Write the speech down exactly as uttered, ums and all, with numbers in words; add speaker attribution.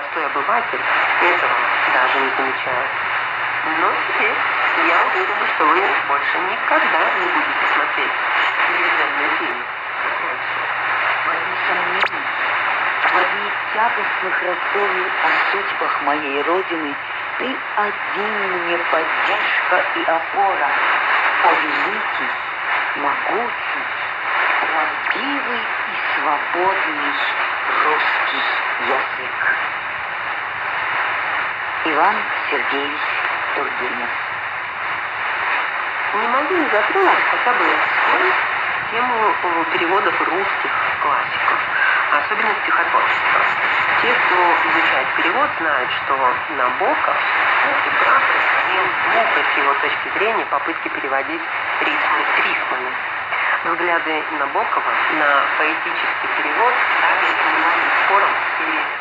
Speaker 1: простой обыватель этого даже не замечает. Но теперь я уверена, что вы больше никогда не будете смотреть телевизионные фильмы.
Speaker 2: В одни сомнений, в одни тягостных раздумий о судьбах моей Родины ты один мне поддержка и опора, о великий, могучий, правдивый и свободный русский язык. Иван Сергеевич Тургенев.
Speaker 1: Не могу не затронуть хотя бы вскользь тему переводов русских классиков, особенно стихотворчества. Те, кто изучает перевод, знают, что Набоков, ну, прекрасно сохранил мукой с его точки зрения попытки переводить рифмы с рифмами. Взгляды Набокова на поэтический перевод стали немного спором в стиле